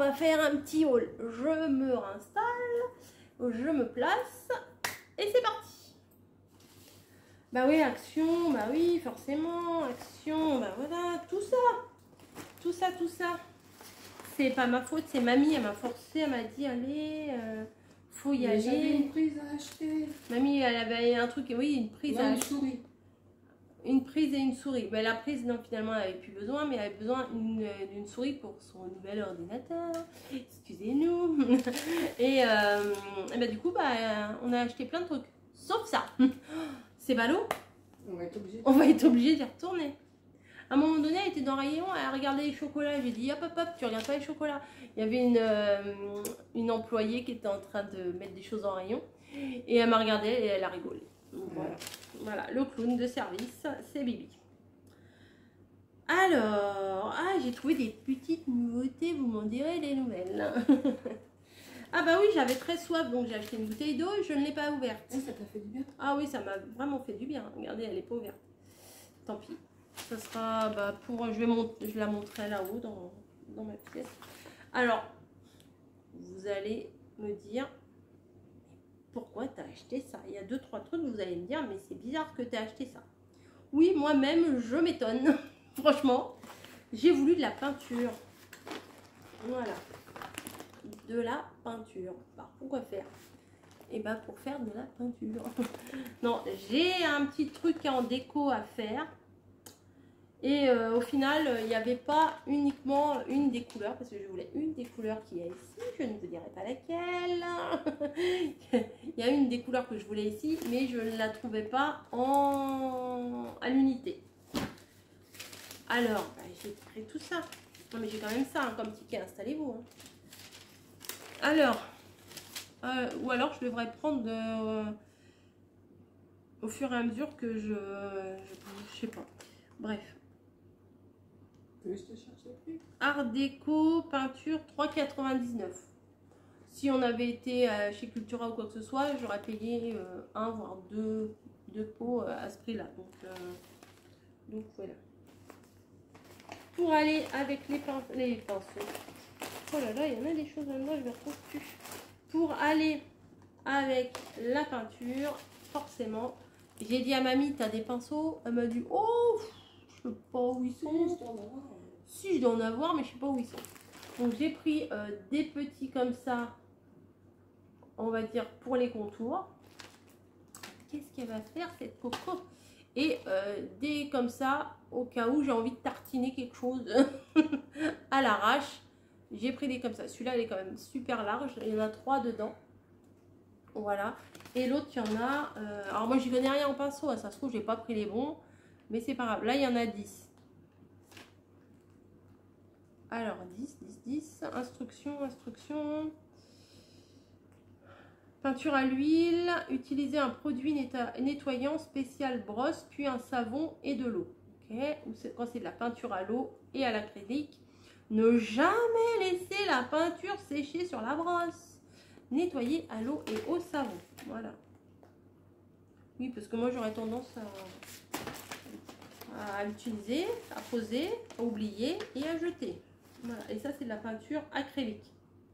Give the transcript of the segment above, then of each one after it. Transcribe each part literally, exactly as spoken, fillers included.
va faire un petit haul. Je me réinstalle, je me place et c'est parti. Bah oui, action, bah oui, forcément, action, bah voilà, tout ça, tout ça, tout ça. C'est pas ma faute, c'est mamie, elle m'a forcé, elle m'a dit, allez, euh, faut y Mais aller. j'avais une prise à acheter. Mamie, elle avait un truc, oui, une prise Non, à une acheter. souris. Une prise et une souris. Ben, la prise, non, finalement, elle n'avait plus besoin, mais elle avait besoin d'une souris pour son nouvel ordinateur. Excusez-nous. Et, euh, et ben, du coup, bah, on a acheté plein de trucs. Sauf ça. C'est ballot. On va être obligé. On va être obligé d'y retourner. À un moment donné, elle était dans le rayon, elle regardait les chocolats. J'ai dit, hop, hop, hop, tu regardes pas les chocolats. Il y avait une, euh, une employée qui était en train de mettre des choses en rayon. Et elle m'a regardé et elle a rigolé. Voilà. Voilà, le clown de service, c'est Bibi. Alors, ah, j'ai trouvé des petites nouveautés, vous m'en direz les nouvelles. Ah bah oui, j'avais très soif, donc j'ai acheté une bouteille d'eau et je ne l'ai pas ouverte. Ah, ça t'a fait du bien. Ah oui, ça m'a vraiment fait du bien. Regardez, elle n'est pas ouverte. Tant pis. Ça sera bah, pour... Je, vais mont... je la montrerai là-haut dans... dans ma pièce. Alors, vous allez me dire... Pourquoi tu as acheté ça? Il y a deux trois trucs, vous allez me dire, mais c'est bizarre que tu as acheté ça. Oui, moi-même, je m'étonne. Franchement, j'ai voulu de la peinture. Voilà. De la peinture. Alors, pourquoi faire? Et bien, pour faire de la peinture. Non, j'ai un petit truc en déco à faire. Et euh, au final, il n'y avait pas uniquement une des couleurs, parce que je voulais une des couleurs qu'il y a ici, je ne vous dirai pas laquelle. Il y a une des couleurs que je voulais ici, mais je ne la trouvais pas en... à l'unité. Alors, bah, j'ai pris tout ça. Non mais j'ai quand même ça hein, comme ticket, installez-vous. Hein. Alors, euh, ou alors je devrais prendre de, euh, au fur et à mesure que je... Je, je sais pas. Bref. Je te cherche le prix. Art déco, peinture, trois quatre-vingt-dix-neuf. Si on avait été euh, chez Cultura ou quoi que ce soit, j'aurais payé euh, un voire deux, deux pots euh, à ce prix-là. Donc, euh, donc voilà. Pour aller avec les, pin les pinceaux. Oh là là, il y en a des choses là-dedans, je ne retrouve plus. Pour aller avec la peinture, forcément, j'ai dit à mamie, t'as des pinceaux? Elle m'a dit, oh, je sais pas où ils sont. Si, je dois en avoir, mais je sais pas où ils sont. Donc j'ai pris euh, des petits comme ça, on va dire pour les contours. Qu'est-ce qu'elle va faire cette coco? Et euh, des comme ça, au cas où j'ai envie de tartiner quelque chose à l'arrache. J'ai pris des comme ça. Celui-là, il est quand même super large. Il y en a trois dedans. Voilà. Et l'autre, il y en a... Euh, alors moi, j'y connais rien en pinceau. Ça se trouve, j'ai pas pris les bons. Mais c'est pas grave. Là, il y en a dix. Alors, dix, dix, dix. Instruction, instruction. Peinture à l'huile. Utiliser un produit nettoyant spécial brosse, puis un savon et de l'eau. Okay. Quand c'est de la peinture à l'eau et à l'acrylique. Ne jamais laisser la peinture sécher sur la brosse. Nettoyer à l'eau et au savon. Voilà. Oui, parce que moi, j'aurais tendance à, à l'utiliser, à poser, à oublier et à jeter. Voilà. Et ça, c'est de la peinture acrylique.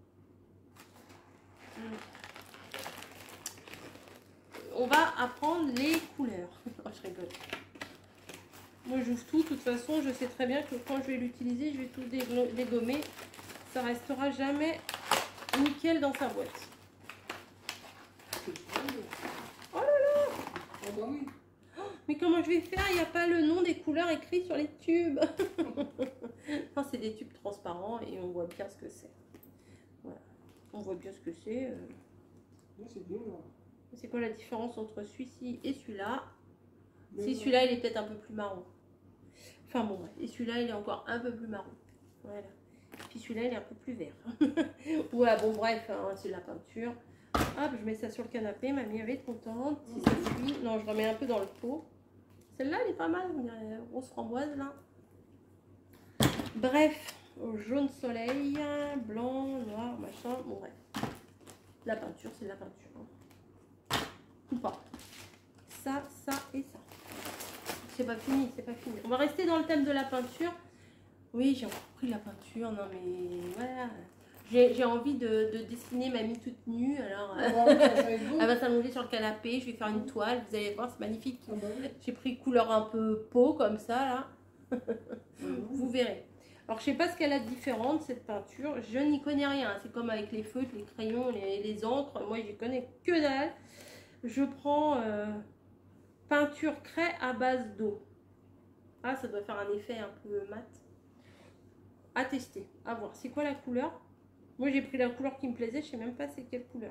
On va apprendre les couleurs. Oh, je rigole. Moi, j'ouvre tout. De toute façon, je sais très bien que quand je vais l'utiliser, je vais tout dégommer. Ça restera jamais nickel dans sa boîte. Oh là là! Oh bah oui. Oh, mais comment je vais faire? Il n'y a pas le nom des couleurs écrit sur les tubes. Enfin, c'est des tubes transparents et on voit bien ce que c'est. Voilà. On voit bien ce que c'est. C'est bien. C'est quoi la différence entre celui-ci et celui-là? Si celui-là, il est peut-être un peu plus marron. Enfin bon, et celui-là, il est encore un peu plus marron. Voilà. Puis celui-là, il est un peu plus vert. Ouais, bon, bref, hein, c'est de la peinture. Hop, je mets ça sur le canapé. Mamie va être contente. Si ça suit. Non, je remets un peu dans le pot. Celle-là, elle est pas mal. On dirait la grosse framboise, là. Bref, jaune soleil, blanc, noir, machin. Bon, bref. La peinture, c'est de la peinture. Hein. Ou pas. Ça, ça et ça. C'est pas fini, c'est pas fini. On va rester dans le thème de la peinture. Oui, j'ai encore pris la peinture. Non, mais voilà. J'ai envie de, de dessiner mamie toute nue. Alors, euh, Ah, bah, ça va être beau. elle va s'allonger sur le canapé. Je vais faire une toile. Vous allez voir, c'est magnifique. Ah, bah oui. J'ai pris couleur un peu peau comme ça là. Mhm. Vous verrez. Alors, je sais pas ce qu'elle a de différente cette peinture. Je n'y connais rien. C'est comme avec les feutres, les crayons, les, les encres. Moi, je connais que dalle. Je prends euh, peinture craie à base d'eau. Ah, ça doit faire un effet un peu mat. À tester, à voir. C'est quoi la couleur? Moi, j'ai pris la couleur qui me plaisait. Je sais même pas c'est quelle couleur.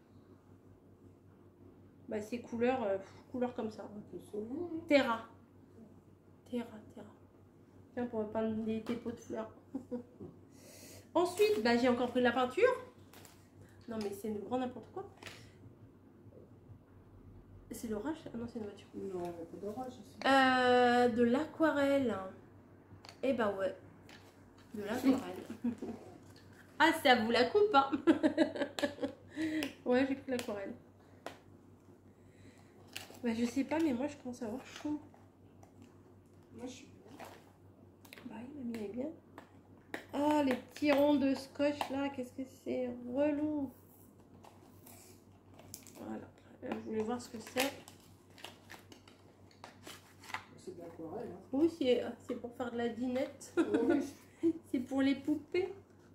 Bah, c'est couleur, euh, couleur comme ça. Un peu saumon, hein. Terra. Terra, Terra. Tiens, pour peindre des, des pots de fleurs. Ensuite, bah, j'ai encore pris de la peinture. Non, mais c'est une grand n'importe quoi. C'est l'orage? Ah non, c'est une voiture. Non, il n'y a pas d'orage ici. Euh, de l'aquarelle. Eh bah ouais. De l'aquarelle. Ah, c'est à vous la coupe, hein. Ouais, j'ai pris l'aquarelle. Bah, je sais pas, mais moi, je commence à avoir chaud. Moi, je suis bien. Bah, il m'a mis bien. Ah, les petits ronds de scotch, là, qu'est-ce que c'est relou. Voilà. Euh, Je voulais voir ce que c'est. C'est de l'aquarelle. Hein. Oui, c'est c'est pour faire de la dinette. Oui. C'est pour les poupées.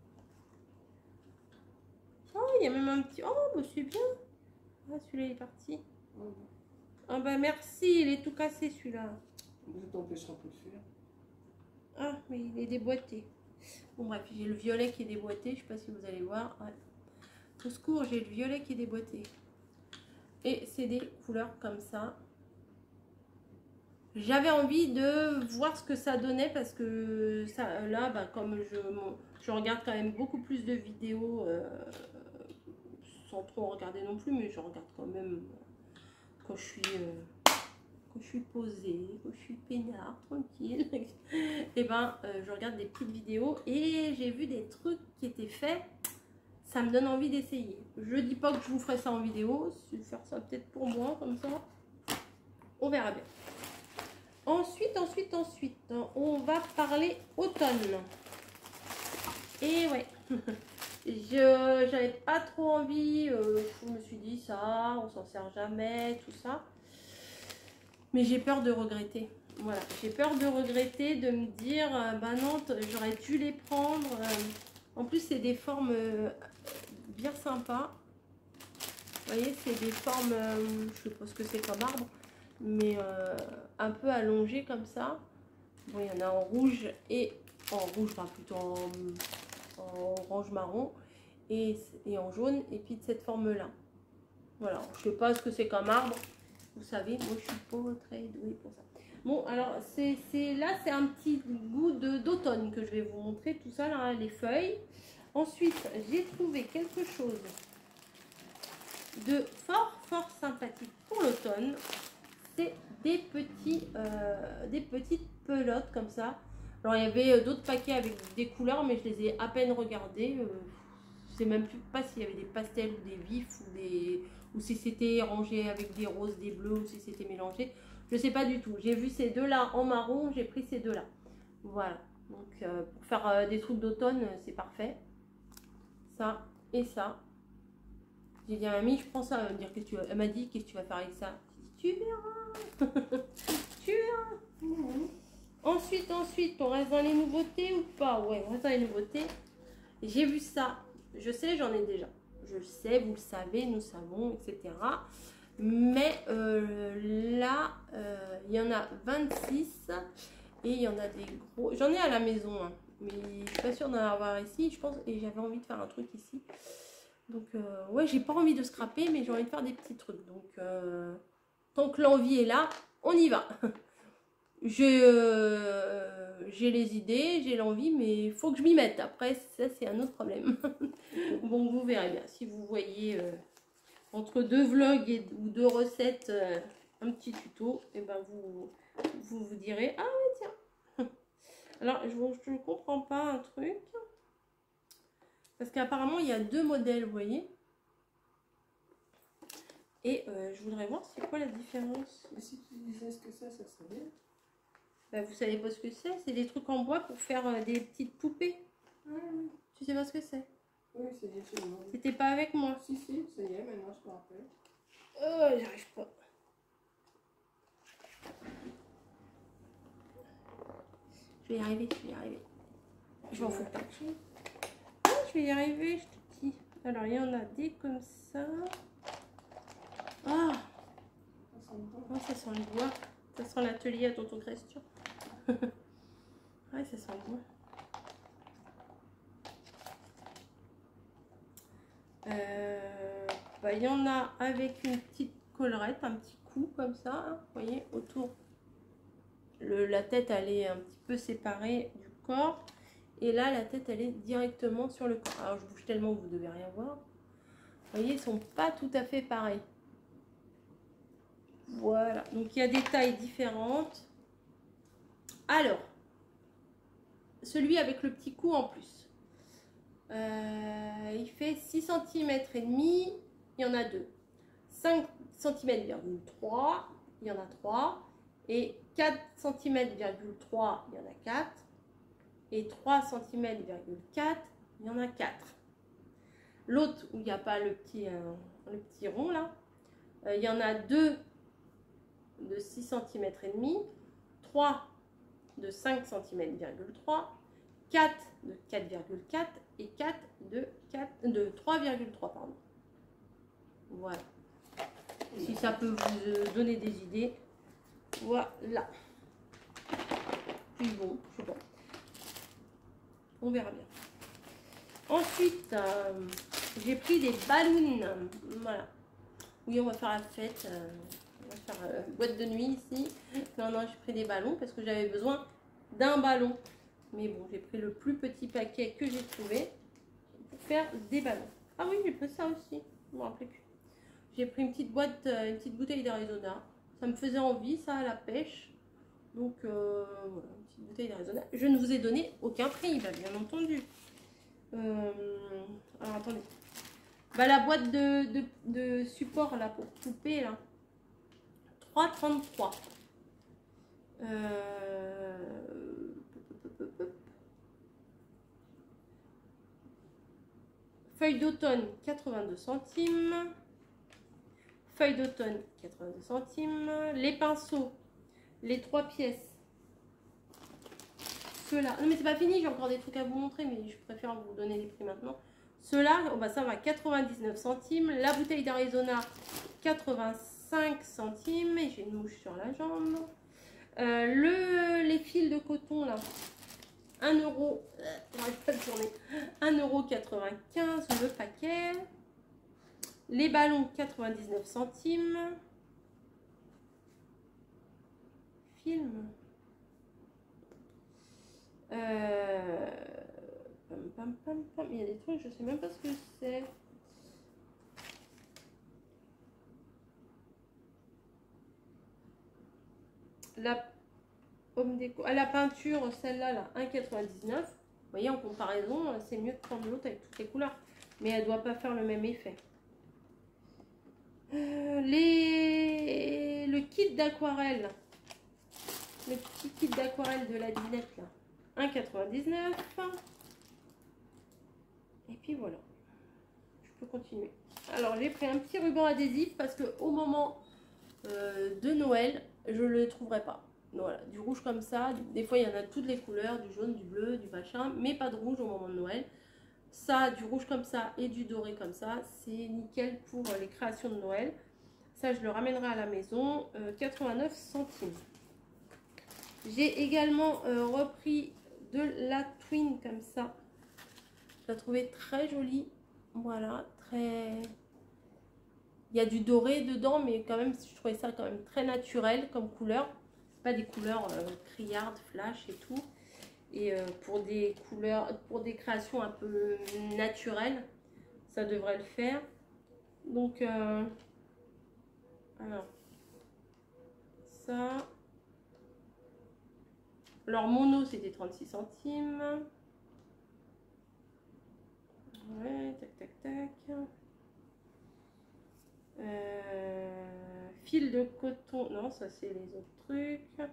Oh, il y a même un petit... Oh, bah, c'est bien. Ah, celui-là, il est parti. Ouais. Ah bah merci, il est tout cassé celui-là. Ça t'empêchera pas de faire. Ah, mais il est déboîté. Bon bref, j'ai le violet qui est déboîté, je sais pas si vous allez voir. Ouais. Au secours, j'ai le violet qui est déboîté. Et c'est des couleurs comme ça. J'avais envie de voir ce que ça donnait parce que ça, là, bah, comme je, je regarde quand même beaucoup plus de vidéos, euh, sans trop en regarder non plus, mais je regarde quand même quand je suis... Euh, quand je suis posée, quand je suis peinard, tranquille, et ben euh, je regarde des petites vidéos et j'ai vu des trucs qui étaient faits, ça me donne envie d'essayer. Je dis pas que je vous ferai ça en vidéo, c'est faire ça peut-être pour moi, comme ça, on verra bien. Ensuite, ensuite, ensuite, on va parler automne. Et ouais, je j'avais pas trop envie, euh, je me suis dit ça, on s'en sert jamais, tout ça. Mais j'ai peur de regretter. Voilà, j'ai peur de regretter, de me dire, euh, bah non, j'aurais dû les prendre. Euh, en plus, c'est des formes euh, bien sympas. Vous voyez, c'est des formes, euh, je sais pas ce que c'est comme arbre, mais euh, un peu allongées comme ça. Bon, il y en a en rouge et en rouge, enfin plutôt en, en orange marron et, et en jaune. Et puis de cette forme-là. Voilà, je sais pas ce que c'est comme arbre. Vous savez, moi je suis pas très douée pour ça. Bon, alors c'est là, c'est un petit goût d'automne que je vais vous montrer. Tout ça, là, les feuilles. Ensuite, j'ai trouvé quelque chose de fort, fort sympathique pour l'automne. C'est des, petits, euh, des petites pelotes comme ça. Alors, il y avait d'autres paquets avec des couleurs, mais je les ai à peine regardés. Euh, je sais même plus pas s'il y avait des pastels ou des vifs ou des... ou si c'était rangé avec des roses, des bleus, ou si c'était mélangé. Je sais pas du tout. J'ai vu ces deux-là en marron, j'ai pris ces deux-là. Voilà. Donc, euh, pour faire euh, des trucs d'automne, c'est parfait. Ça et ça. J'ai dit à mamie, je prends ça. Elle m'a dit, elle m'a dit, qu'est-ce que tu vas faire avec ça? Tu verras. Tu verras. Mmh. Ensuite, ensuite, on reste dans les nouveautés ou pas? Ouais, on reste dans les nouveautés. J'ai vu ça. Je sais, j'en ai déjà. Je le sais, vous le savez, nous savons, et cetera. Mais euh, là, euh, il y en a vingt-six et il y en a des gros. J'en ai à la maison, hein, mais je suis pas sûre d'en avoir ici, je pense. Et j'avais envie de faire un truc ici. Donc, euh, ouais, j'ai pas envie de scraper, mais j'ai envie de faire des petits trucs. Donc, euh, tant que l'envie est là, on y va. J'ai euh, les idées, j'ai l'envie, mais il faut que je m'y mette. Après, ça, c'est un autre problème. Bon, vous verrez bien. Si vous voyez euh, entre deux vlogs et, ou deux recettes, euh, un petit tuto, et ben vous, vous vous direz, ah ouais, tiens. Alors, je ne comprends pas un truc. Parce qu'apparemment, il y a deux modèles, vous voyez. Et euh, je voudrais voir c'est quoi la différence. Et si tu disais ce que c'est, ça serait bien. Bah, vous savez pas ce que c'est, c'est des trucs en bois pour faire euh, des petites poupées. Oui, oui. Tu sais pas ce que c'est? Oui, ça y est, c'est bon. C'était pas avec moi. Si, si, ça y est, maintenant je me rappelle. Oh, j'arrive pas. Je vais y arriver, je vais y arriver. Je m'en fous pas. Ah, je vais y arriver, je te dis. Alors, il y en a des comme ça. Ah, Ça sent bon. oh, ça sent le bois. Ça sent l'atelier à tonton Christian. Ouais, ça sent bon. Euh, bah, il y en a avec une petite collerette, un petit coup comme ça, hein, vous voyez, autour. Le, la tête, elle est un petit peu séparée du corps. Et là, la tête, elle est directement sur le corps. Alors, je bouge tellement que vous devez rien voir. Vous voyez, ils sont pas tout à fait pareils. Voilà. Donc, il y a des tailles différentes. Alors, celui avec le petit coup en plus. Euh, il fait six centimètres et demi. Il y en a deux. cinq centimètres virgule trois. Il y en a trois. Et quatre centimètres virgule trois. Il y en a quatre. Et trois centimètres virgule quatre, il y en a quatre. L'autre, où il n'y a pas le petit, euh, le petit rond là, euh, il y en a deux de six centimètres et demi, trois de cinq centimètres virgule trois, quatre de quatre virgule quatre et quatre de, de trois virgule trois, pardon. Voilà. Si ça peut vous donner des idées. Voilà. Puis bon, je sais pas. On verra bien. Ensuite, euh, j'ai pris des ballons. Voilà. Oui, on va faire la fête. Euh, on va faire euh, boîte de nuit ici. Non, non, j'ai pris des ballons parce que j'avais besoin d'un ballon. Mais bon, j'ai pris le plus petit paquet que j'ai trouvé pour faire des ballons. Ah oui, j'ai pris ça aussi. Je ne me rappelais plus. J'ai pris une petite boîte, une petite bouteille d'Arizona. Ça me faisait envie, ça, à la pêche. Donc, euh, voilà, une petite bouteille d'Arizona. Je ne vous ai donné aucun prix, bah, bien entendu. Euh, alors, attendez. Bah, la boîte de, de, de support, là, pour couper, là. trois trente-trois. Euh... Feuille d'automne, quatre-vingt-deux centimes. Feuille d'automne, quatre-vingt-deux centimes. Les pinceaux, les trois pièces. Ceux-là. Non, mais c'est pas fini, j'ai encore des trucs à vous montrer, mais je préfère vous donner les prix maintenant. Ceux-là, oh bah ça va, quatre-vingt-dix-neuf centimes. La bouteille d'Arizona, quatre-vingt-cinq centimes. Et j'ai une mouche sur la jambe. Euh, le, les fils de coton, là, un euro. On n'arrive pas de tourner. un euro quatre-vingt-quinze le paquet. Les ballons, quatre-vingt-dix-neuf centimes. Film. Euh... Pam, pam, pam, pam. Il y a des trucs, je sais même pas ce que c'est. La pomme déco. À la peinture, celle-là, là, un quatre-vingt-dix-neuf. Vous voyez, en comparaison, c'est mieux de prendre l'autre avec toutes les couleurs. Mais elle ne doit pas faire le même effet. Euh, les... Le kit d'aquarelle. Le petit kit d'aquarelle de la dinette, là. un quatre-vingt-dix-neuf. Et puis voilà. Je peux continuer. Alors, j'ai pris un petit ruban adhésif parce que au moment euh, de Noël, je ne le trouverai pas. Voilà, du rouge comme ça. Des fois, il y en a toutes les couleurs, du jaune, du bleu, du machin, mais pas de rouge au moment de Noël. Ça, du rouge comme ça et du doré comme ça, c'est nickel pour les créations de Noël. Ça, je le ramènerai à la maison, euh, quatre-vingt-neuf centimes. J'ai également euh, repris de la twin comme ça. Je la trouvais très jolie. Voilà, très... Il y a du doré dedans, mais quand même, je trouvais ça quand même très naturel comme couleur. Pas des couleurs euh, criardes, flash et tout. Et euh, pour des couleurs, pour des créations un peu naturelles, ça devrait le faire. Donc, euh, alors, ça. Alors, mono, c'était trente-six centimes. Ouais, tac, tac, tac. Euh, fil de coton, non, ça c'est les autres trucs.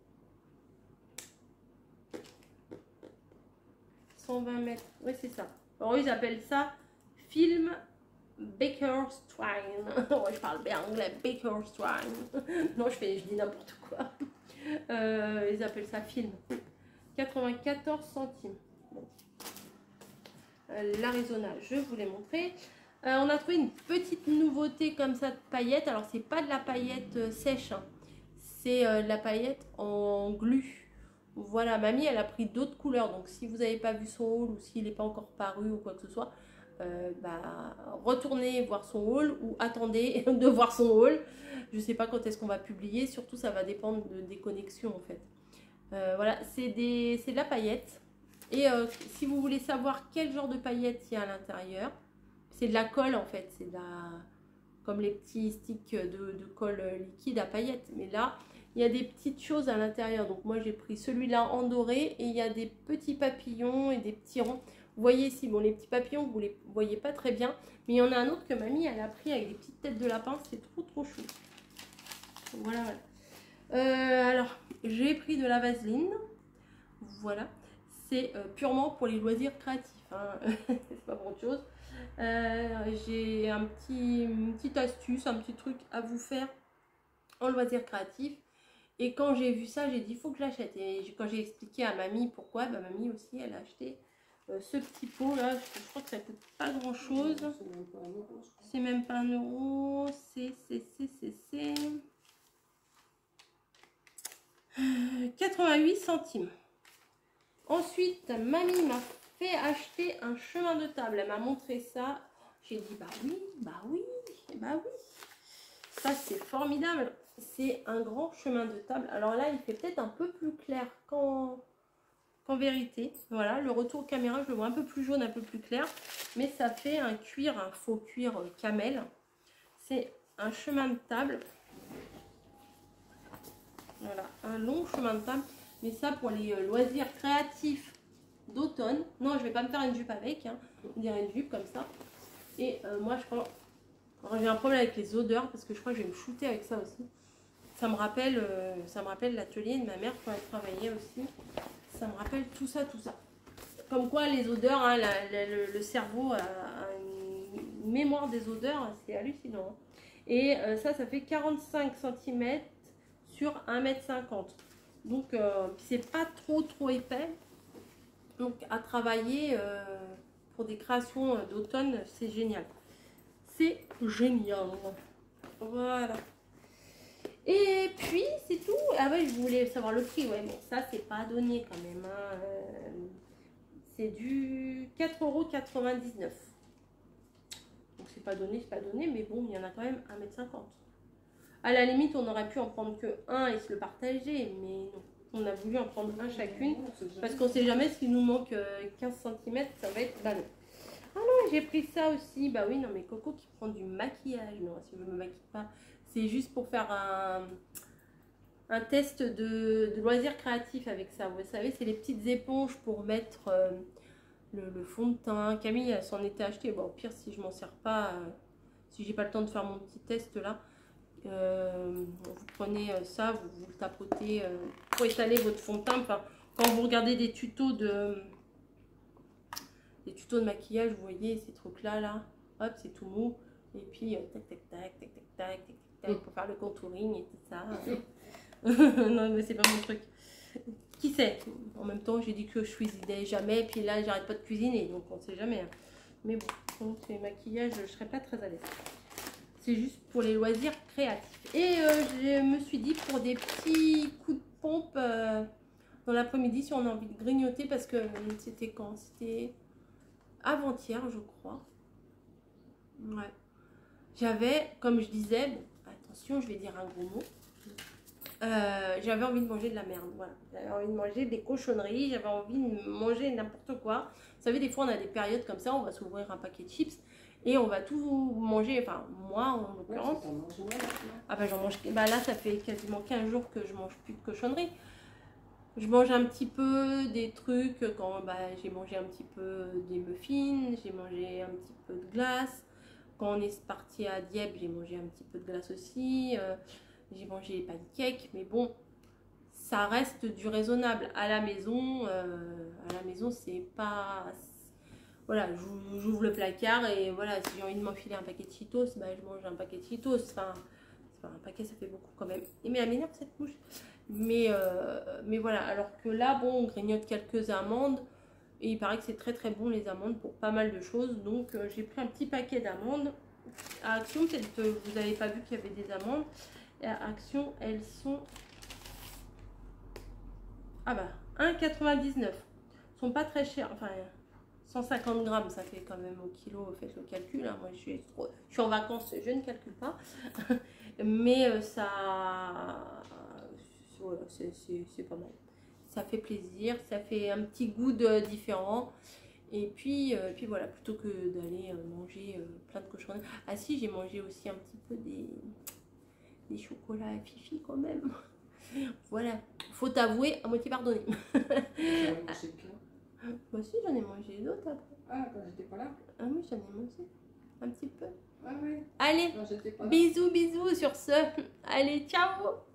cent vingt mètres, oui c'est ça. Alors ils appellent ça film Baker's Twine. Ouais, je parle bien anglais, Baker's Twine. Non, je fais, je dis n'importe quoi. Euh, ils appellent ça film. quatre-vingt-quatorze centimes. Bon. Euh, L'Arizona, je vous l'ai montré. Euh, on a trouvé une petite nouveauté comme ça de paillettes. Alors c'est pas de la paillette euh, sèche, hein. C'est euh, de la paillette en glu. Voilà, mamie elle a pris d'autres couleurs. Donc si vous n'avez pas vu son haul ou s'il n'est pas encore paru ou quoi que ce soit, euh, bah, retournez voir son haul ou attendez de voir son haul. Je sais pas quand est-ce qu'on va publier. Surtout ça va dépendre de, des connexions en fait. Euh, voilà, c'est de la paillette. Et euh, si vous voulez savoir quel genre de paillettes il y a à l'intérieur, c'est de la colle en fait, c'est de la... comme les petits sticks de, de colle liquide à paillettes. Mais là, il y a des petites choses à l'intérieur. Donc moi j'ai pris celui-là en doré et il y a des petits papillons et des petits ronds. Vous voyez ici, bon les petits papillons, vous les voyez pas très bien. Mais il y en a un autre que mamie elle a pris avec des petites têtes de lapin, c'est trop trop chou. Voilà, voilà. Euh, alors, j'ai pris de la vaseline. Voilà. C'est euh, purement pour les loisirs créatifs. Hein. C'est pas pour autre chose. Euh, j'ai un petit, une petite astuce, un petit truc à vous faire en loisirs créatifs. Et quand j'ai vu ça, j'ai dit il faut que je l'achète. Et quand j'ai expliqué à mamie pourquoi, bah, mamie aussi elle a acheté euh, ce petit pot là. Je, je crois que ça coûte pas grand chose. C'est même pas un euro. C'est, c'est, c'est, c'est, c'est. quatre-vingt-huit centimes. Ensuite, mamie m'a fait acheter un chemin de table. Elle m'a montré ça. J'ai dit bah oui, bah oui, bah oui. Ça c'est formidable. C'est un grand chemin de table. Alors là, il fait peut-être un peu plus clair qu'en qu'en vérité. Voilà, le retour caméra, je le vois un peu plus jaune, un peu plus clair. Mais ça fait un cuir, un faux cuir camel. C'est un chemin de table. Voilà, un long chemin de table. Mais ça pour les loisirs créatifs d'automne. Non, je vais pas me faire une jupe avec. Hein. On dirait une jupe comme ça. Et euh, moi, je crois... J'ai un problème avec les odeurs parce que je crois que je vais me shooter avec ça aussi. Ça me rappelle, euh, ça me rappelle l'atelier de ma mère quand elle travaillait aussi. Ça me rappelle tout ça, tout ça. Comme quoi les odeurs, hein, la, la, le, le cerveau a, a une mémoire des odeurs, c'est hallucinant. Et euh, ça, ça fait quarante-cinq centimètres sur un mètre cinquante. Donc, euh, c'est pas trop trop épais. Donc, à travailler euh, pour des créations d'automne, c'est génial. C'est génial. Voilà. Et puis, c'est tout. Ah ouais, je voulais savoir le prix. Ouais, mais ça, c'est pas donné quand même. Hein. Euh, c'est du quatre euros quatre-vingt-dix-neuf. Donc, c'est pas donné, c'est pas donné. Mais bon, il y en a quand même un mètre cinquante. À la limite, on aurait pu en prendre que un et se le partager. Mais non. On a voulu en prendre un chacune. Parce qu'on sait jamais s'il nous manque quinze centimètres, ça va être ballon. Ah non, j'ai pris ça aussi. Bah oui, non, mais Coco qui prend du maquillage. Non, si je ne me maquille pas, c'est juste pour faire un, un test de, de loisirs créatifs avec ça. Vous savez, c'est les petites éponges pour mettre euh, le, le fond de teint. Camille, elle s'en était acheté. Bon, au pire, si je m'en sers pas, euh, si j'ai pas le temps de faire mon petit test là, euh, vous prenez ça, vous, vous le tapotez euh, pour étaler votre fond de teint. Enfin, quand vous regardez des tutos de... des tutos de maquillage, vous voyez ces trucs là là, hop, c'est tout mou, et puis euh, tac tac tac tac tac tac tac tac pour faire le contouring et tout ça. Non mais c'est pas mon truc. Qui sait? En même temps j'ai dit que je cuisinais jamais, puis là j'arrête pas de cuisiner, donc on sait jamais. Hein. Mais bon, donc ces maquillages je serais pas très à l'aise. C'est juste pour les loisirs créatifs. Et euh, je me suis dit pour des petits coups de pompe euh, dans l'après-midi si on a envie de grignoter, parce que c'était quand? C'était avant-hier, je crois. Ouais. J'avais, comme je disais, bon, attention, je vais dire un gros mot. Euh, j'avais envie de manger de la merde. Voilà. J'avais envie de manger des cochonneries. J'avais envie de manger n'importe quoi. Vous savez, des fois, on a des périodes comme ça. On va s'ouvrir un paquet de chips et on va tout manger. Enfin, moi, en l'occurrence. Ouais, ah bah, j'en mange. Bah là, ça fait quasiment quinze jours que je mange plus de cochonneries. Je mange un petit peu des trucs quand bah, j'ai mangé un petit peu des muffins, j'ai mangé un petit peu de glace. Quand on est parti à Dieppe, j'ai mangé un petit peu de glace aussi. Euh, j'ai mangé les pancakes, mais bon, ça reste du raisonnable. À la maison, euh, à la maison, c'est pas... voilà, j'ouvre le placard et voilà, si j'ai envie de m'enfiler un paquet de Cheetos, bah, je mange un paquet de Cheetos. Enfin, enfin, un paquet, ça fait beaucoup quand même. Et mais elle m'énerve cette mouche. Mais, euh, mais voilà, alors que là, bon, on grignote quelques amandes. Et il paraît que c'est très très bon les amandes pour pas mal de choses. Donc euh, j'ai pris un petit paquet d'amandes. À Action, peut-être que vous n'avez pas vu qu'il y avait des amandes. Et à Action, elles sont... Ah bah, un euro quatre-vingt-dix-neuf. Elles sont pas très chères. Enfin, cent cinquante grammes, ça fait quand même au kilo. Faites le calcul. Hein. Moi, je suis, trop... je suis en vacances, je ne calcule pas. Mais euh, ça... Voilà, c'est pas mal. Ça fait plaisir, ça fait un petit goût de, différent. Et puis, euh, puis voilà, plutôt que d'aller euh, manger euh, plein de cochonneries. Ah si, j'ai mangé aussi un petit peu des, des chocolats à Fifi quand même. Voilà, faut avouer, à moitié pardonner. Moi aussi, j'en ai mangé d'autres après. Ah, quand j'étais pas là. Ah oui, j'en ai mangé un petit peu. Ah oui. Allez, bisous, bisous sur ce. Allez, ciao.